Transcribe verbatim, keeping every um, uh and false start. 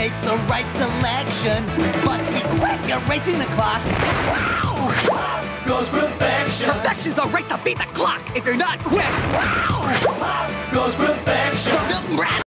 make the right selection. But be quick, you're racing the clock. Wow! Goes perfection. Perfection's a race to beat the clock. If you're not quick, wow! Goes perfection. So Milton Brad